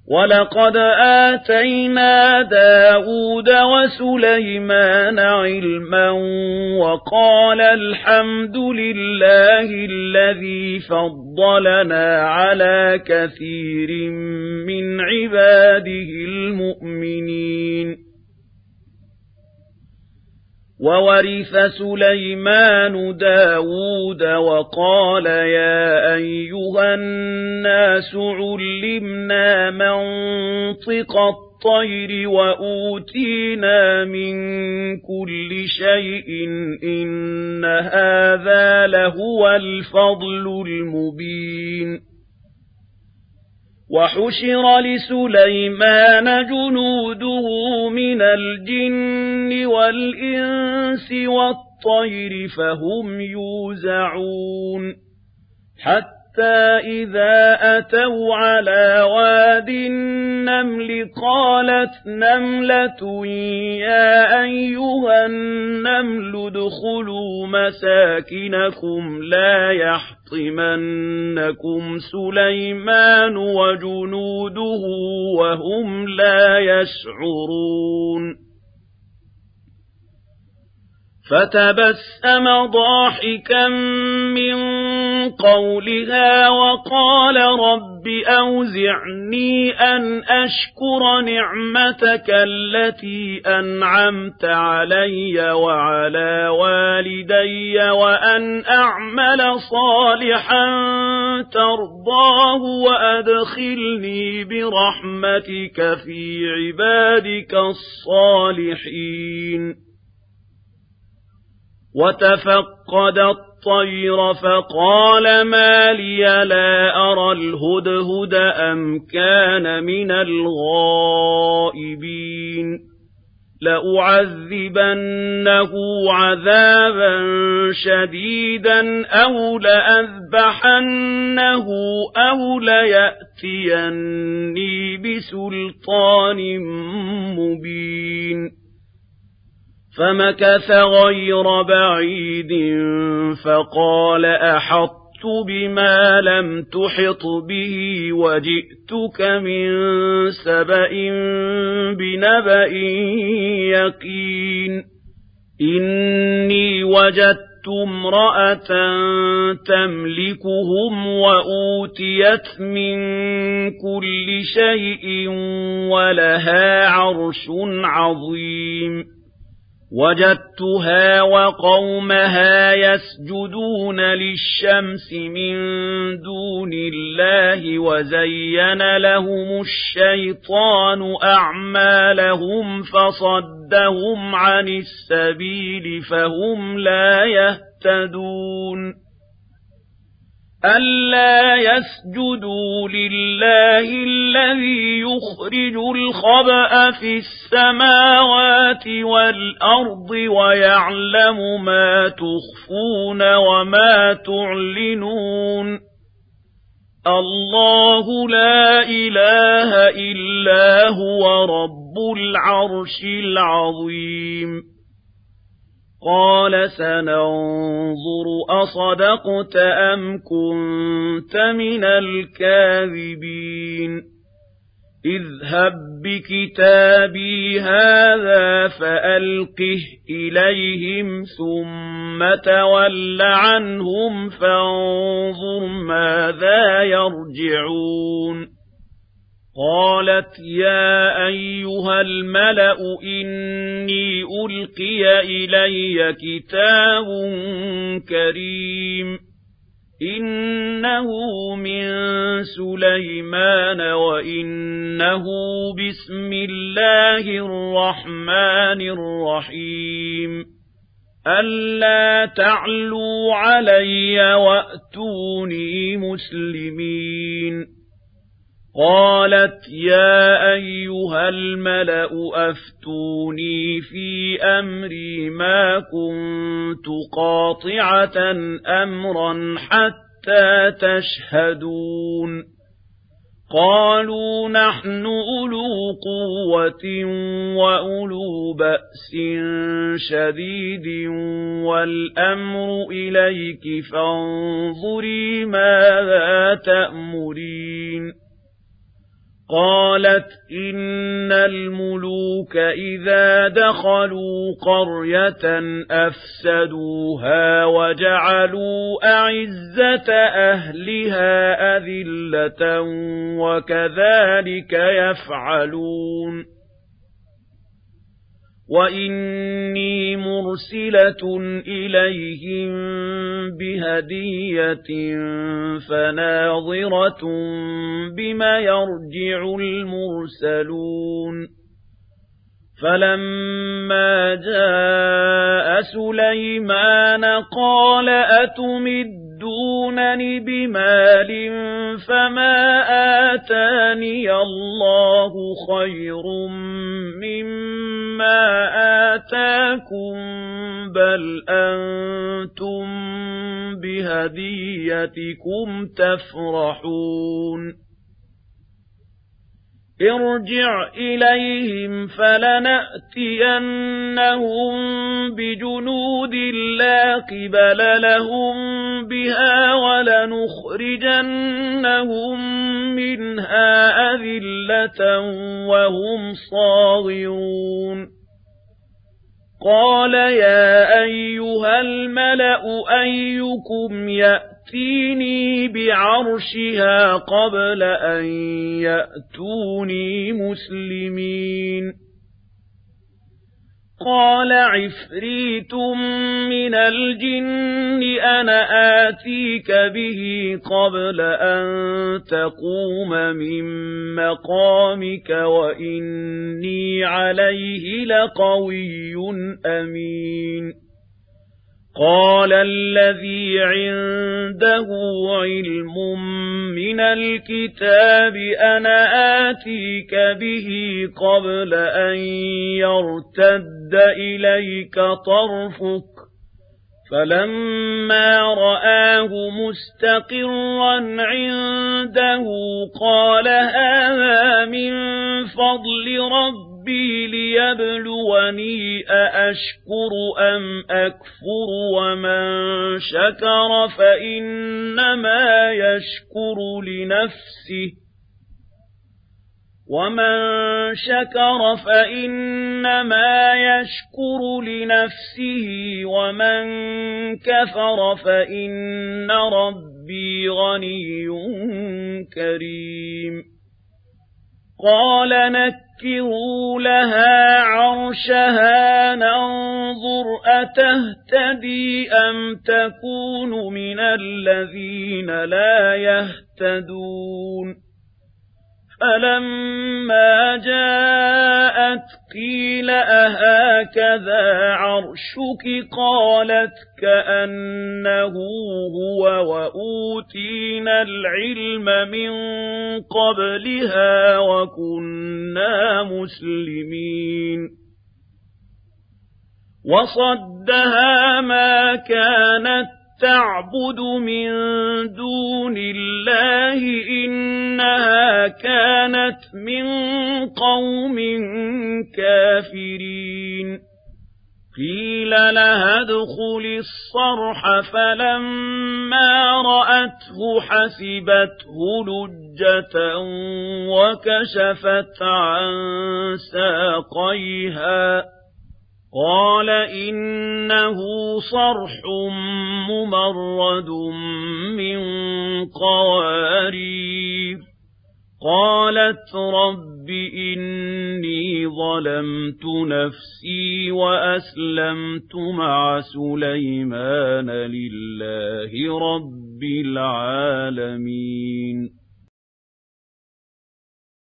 وَلَقَدْ آتَيْنَا دَاوُودَ وَسُلَيْمَانَ عِلْمًا وَقَالَ الْحَمْدُ لِلَّهِ الَّذِي فَضَّلَنَا عَلَى كَثِيرٍ مِّنْ عِبَادِهِ الْمُؤْمِنِينَ وَوَرِثَ سُلَيْمَانُ دَاوُودَ وَقَالَ يَا أَيُّهَا النَّاسُ عُلِّمْنَا مَنطِقَ الطَّيْرِ وَأُوتِينَا مِن كُلِّ شَيْءٍ إِنَّ هَٰذَا لَهُوَ الْفَضْلُ الْمُبِينُ وَحُشِرَ لِسُلَيْمَانَ جُنُودُهُ مِنَ الْجِنِّ وَالْإِنسِ وَالطَّيْرِ فَهُمْ يُوزَعُونَ حَتَّى إِذَا أَتَوْا عَلَىٰ وَادِ النَّمْلِ قَالَتْ نَمْلَةٌ يَا أَيُّهَا النَّمْلُ ادْخُلُوا مَسَاكِنَكُمْ لَا يَحْطِمَنَّكُمْ سُلَيْمَانُ وَجُنُودُهُ وَهُمْ لَا يَشْعُرُونَ فَتَبَسَّمَ ضَاحِكًا مِّن قَوْلِهَا وَقَالَ رَبِّ أَوْزِعْنِي أَنْ أَشْكُرَ نِعْمَتَكَ الَّتِي أَنْعَمْتَ عَلَيَّ وَعَلَى وَالِدَيَّ وَأَنْ أَعْمَلَ صَالِحًا تَرْضَاهُ وَأَدْخِلْنِي بِرَحْمَتِكَ فِي عِبَادِكَ الصَّالِحِينَ وَتَفَقَّدَ الطَّيْرَ فَقَالَ مَا لِيَ لَا أَرَى الْهُدْهُدَ أَمْ كَانَ مِنَ الْغَائِبِينَ لَأُعَذِّبَنَّهُ عَذَابًا شَدِيدًا أَوْ لَأَذْبَحَنَّهُ أَوْ لَيَأْتِيَنِّي بِسُلْطَانٍ مُّبِينٍ فَمَكَثَ غَيْرَ بَعِيدٍ فَقَالَ أَحَطتُ بِمَا لَمْ تُحِطْ بِهِ وَجِئْتُكَ مِن سَبَإٍ بِنَبَإٍ يَقِينٍ إِنِّي وَجَدتُّ امْرَأَةً تَمْلِكُهُمْ وَأُوتِيَتْ مِن كُلِّ شَيْءٍ وَلَهَا عَرْشٌ عَظِيمٌ وَجَدتُّهَا وَقَوْمَهَا يَسْجُدُونَ لِلشَّمْسِ مِن دُونِ اللَّهِ وَزَيَّنَ لَهُمُ الشَّيْطَانُ أَعْمَالَهُمْ فَصَدَّهُمْ عَنِ السَّبِيلِ فَهُمْ لَا يَهْتَدُونَ أَلَّا يَسْجُدُوا لِلَّهِ الَّذِي يُخْرِجُ الْخَبْءَ فِي السَّمَاوَاتِ وَالْأَرْضِ وَيَعْلَمُ مَا تُخْفُونَ وَمَا تُعْلِنُونَ اللَّهُ لَا إِلَٰهَ إِلَّا هُوَ رَبُّ الْعَرْشِ الْعَظِيمِ قَالَ سَنَنظُرُ أَصَدَقْتَ أَمْ كُنتَ مِنَ الْكَاذِبِينَ اذْهَبْ بِكِتَابِي هَٰذَا فَأَلْقِهْ إِلَيْهِمْ ثُمَّ تَوَلَّ عَنْهُمْ فَانظُرْ مَاذَا يَرْجِعُونَ قَالَتْ يَا أَيُّهَا الْمَلَأُ إِنِّي أُلْقِيَ إِلَيَّ كِتَابٌ كَرِيمٌ إِنَّهُ مِن سُلَيْمَانَ وَإِنَّهُ بِسْمِ اللَّهِ الرَّحْمَٰنِ الرَّحِيمِ أَلَّا تَعْلُوا عَلَيَّ وَأْتُونِي مُسْلِمِينَ قَالَتْ يَا أَيُّهَا الْمَلَأُ أَفْتُونِي فِي أَمْرِي مَا كُنتُ قَاطِعَةً أَمْرًا حَتَّىٰ تَشْهَدُونِ قَالُوا نَحْنُ أُولُو قُوَّةٍ وَأُولُو بَأْسٍ شَدِيدٍ وَالْأَمْرُ إِلَيْكِ فَانظُرِي مَاذَا تَأْمُرِينَ قالت إن الملوك إذا دخلوا قرية أفسدوها وجعلوا أعزة أهلها أذلة وكذلك يفعلون وإني مرسلة إليهم بهدية فناظرة بما يرجع المرسلون فلما جاء سليمان قال أتمدونني بمال فما آتاني الله خير مما آتاكم بل أنتم بهديتكم تفرحون ارجع إليهم فلنأتينهم بجنود لا قبل لهم بها ولنخرجنهم منها أذلة وهم صاغرون قال يا أيها الملأ أيكم يأتيني بعرشها قبل أن يأتوني مسلمين قال عفريت من الجن أنا آتيك به قبل أن تقوم من مقامك وإني عليه لقوي أمين قال الذي عنده علم من الكتاب أنا آتيك به قبل أن يرتد إليك طرفك فلما رآه مستقرا عنده قال هذا من فضل ربي ليبلوني أأشكر أم أكفر ومن شكر فإنما يشكر لنفسه ومن كفر فإن ربي غني كريم قال نكروا لها عرشها ننظر أتهتدي أم تكون من الذين لا يهتدون فلما جاءت قيل أهكذا عرشك قالت كأنه هو وأوتينا العلم من قبلها وكنا مسلمين وصدها ما كانت تعبد من دون الله إنها كانت من قوم كافرين قيل لها ادخل الصرح فلما رأته حسبته لجة وكشفت عن ساقيها قال إنه صرح ممرد من قوارير قالت رب إني ظلمت نفسي وأسلمت مع سليمان لله رب العالمين